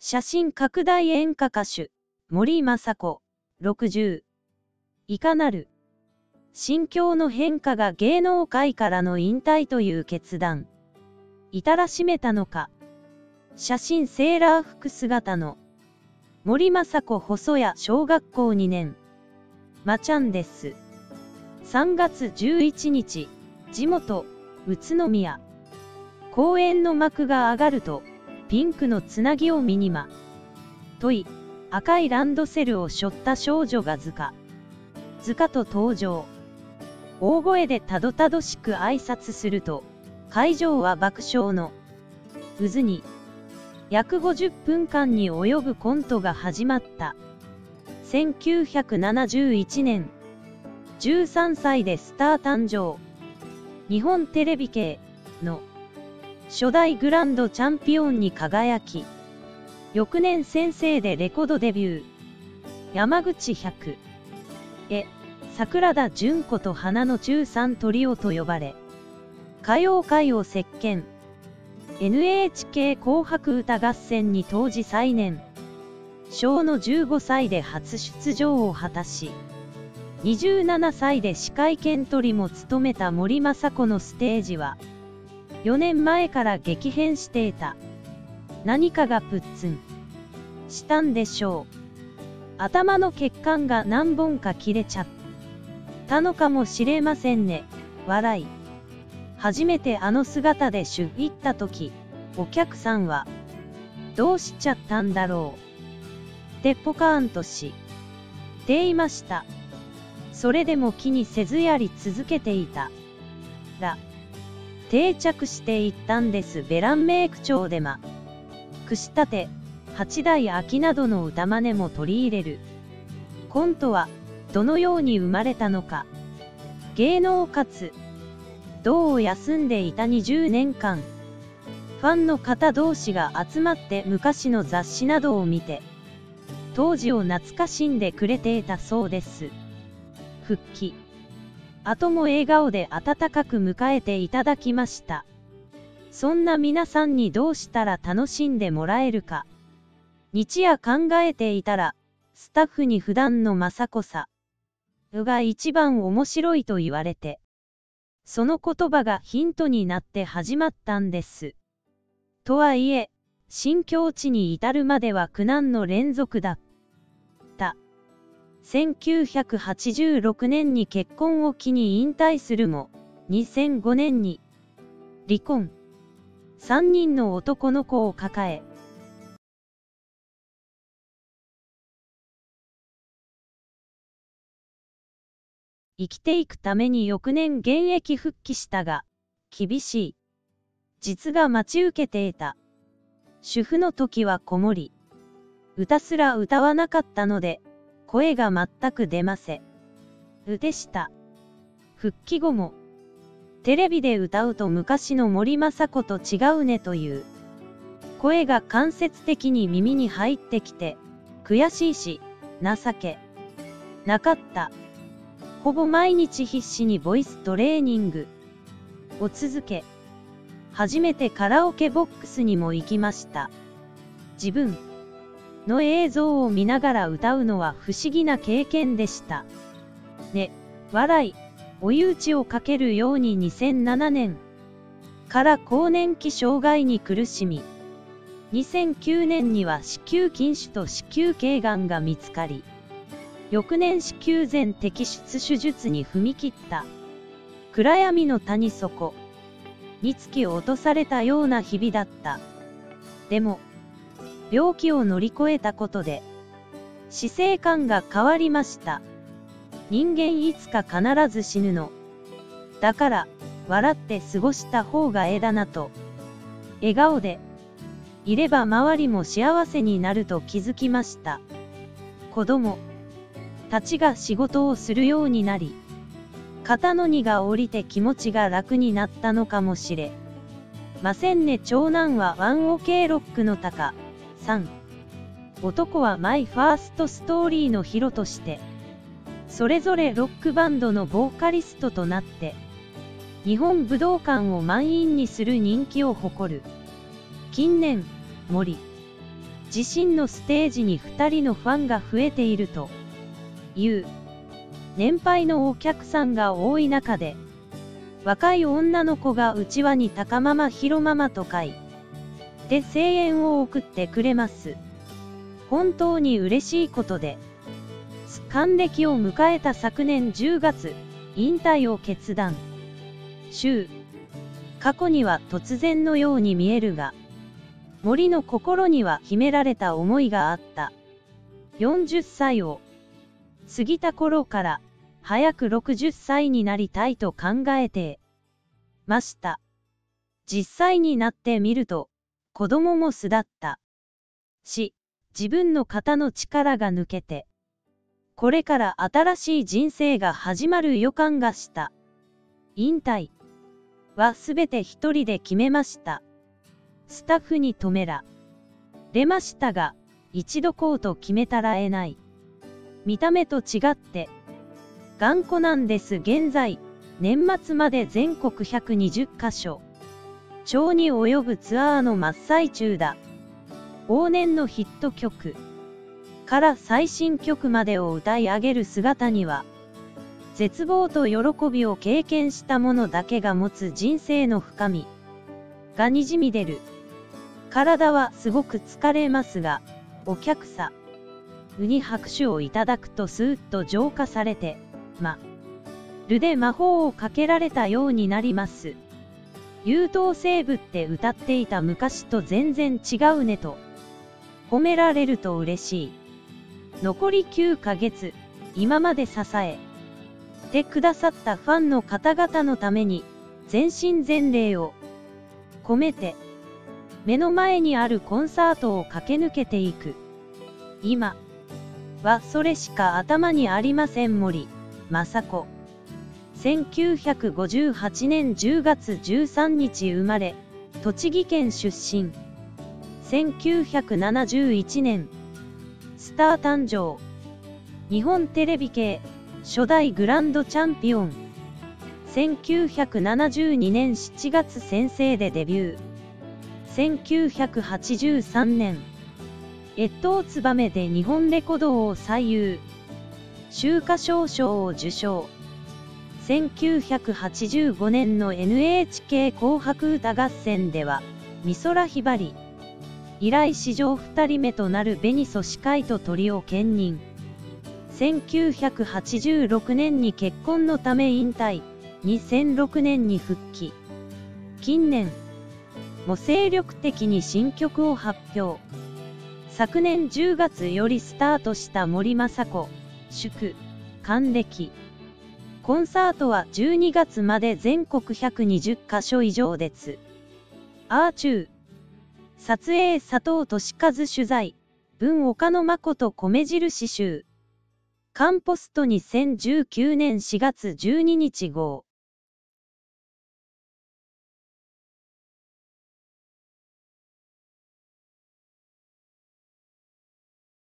写真拡大演歌歌手、森昌子、60。いかなる心境の変化が芸能界からの引退という決断。至らしめたのか。写真セーラー服姿の森昌子細谷小学校2年。まちゃんです。3月11日、地元、宇都宮。公園の幕が上がると、ピンクのつなぎを身にまとい、赤いランドセルを背負った少女がずかと登場。大声でたどたどしく挨拶すると、会場は爆笑の渦に。約50分間に及ぶコントが始まった。1971年、13歳でスター誕生。日本テレビ系の初代グランドチャンピオンに輝き、翌年先生でレコードデビュー。山口百恵、桜田淳子と花の中3トリオと呼ばれ、歌謡界を席巻。NHK 紅白歌合戦に当時最年少の15歳で初出場を果たし、27歳で司会兼取りも務めた森昌子のステージは、4年前から激変していた。何かがプッツンしたんでしょう。頭の血管が何本か切れちゃったのかもしれませんね。笑い。初めてあの姿で行った時、お客さんは、どうしちゃったんだろうってポカーンとしていました。それでも気にせずやり続けていたら、定着していったんです。ベランメイク調で串立て、八代秋などの歌真似も取り入れる。コントは、どのように生まれたのか。芸能活動を休んでいた20年間、ファンの方同士が集まって昔の雑誌などを見て、当時を懐かしんでくれていたそうです。復帰後も笑顔で温かく迎えていただきました。そんな皆さんにどうしたら楽しんでもらえるか。日夜考えていたら、スタッフに普段の雅子さが一番面白いと言われて、その言葉がヒントになって始まったんです。とはいえ、新境地に至るまでは苦難の連続だった。1986年に結婚を機に引退するも、2005年に離婚。3人の男の子を抱え、生きていくために翌年現役復帰したが、厳しい実が待ち受けていた。主婦の時はこもり、歌すら歌わなかったので、声が全く出ませんでした。復帰後も、テレビで歌うと昔の森昌子と違うねという声が間接的に耳に入ってきて、悔しいし、情けなかった。ほぼ毎日必死にボイストレーニングを続け、初めてカラオケボックスにも行きました。自分の映像を見ながら歌うのは不思議な経験でした。ね、笑い、追い打ちをかけるように2007年から更年期障害に苦しみ、2009年には子宮筋腫と子宮頸がんが見つかり、翌年子宮全摘出手術に踏み切った。暗闇の谷底に突き落とされたような日々だった。でも、病気を乗り越えたことで、死生観が変わりました。人間いつか必ず死ぬの。だから、笑って過ごした方がええだなと。笑顔でいれば周りも幸せになると気づきました。子供たちが仕事をするようになり、肩の荷が下りて気持ちが楽になったのかもしれませんね。長男はワンオケロックのタカさん。男はマイファーストストーリーのヒロとして、それぞれロックバンドのボーカリストとなって、日本武道館を満員にする人気を誇る。近年、森自身のステージに2人のファンが増えているという年配のお客さんが多い中で、若い女の子がうちわに高ママひろママと書いて声援を送ってくれます。本当に嬉しいことで、還暦を迎えた昨年10月、引退を決断。過去には突然のように見えるが、森の心には秘められた思いがあった。40歳を過ぎた頃から、早く60歳になりたいと考えてました。実際になってみると、子供も巣立ったし、自分の肩の力が抜けて、これから新しい人生が始まる予感がした。引退はすべて一人で決めました。スタッフに止められましたが、一度こうと決めたらえない。見た目と違って、頑固なんです。現在、年末まで全国120カ所超に及ぶツアーの真っ最中だ。往年のヒット曲から最新曲までを歌い上げる姿には、絶望と喜びを経験した者だけが持つ人生の深みがにじみ出る。体はすごく疲れますが、お客さんに拍手をいただくとスーッと浄化されて、まるで魔法をかけられたようになります。優等生ぶって歌っていた昔と全然違うねと褒められると嬉しい。残り9ヶ月、今まで支えてくださったファンの方々のために、全身全霊を込めて、目の前にあるコンサートを駆け抜けていく。今はそれしか頭にありません。森昌子。1958年10月13日生まれ、栃木県出身。1971年、スター誕生。日本テレビ系、初代グランドチャンピオン。1972年7月先生でデビュー。1983年、越冬つばめで日本レコード最優秀歌唱賞を受賞。1985年の NHK 紅白歌合戦では、美空ひばり以来史上2人目となるベニソ司会とトリを兼任。1986年に結婚のため引退。2006年に復帰。近年も精力的に新曲を発表。昨年10月よりスタートした森昌子祝還暦コンサートは12月まで全国120カ所以上でツアー中。撮影佐藤俊和取材。文岡野誠米印集。カンポスト2019年4月12日号。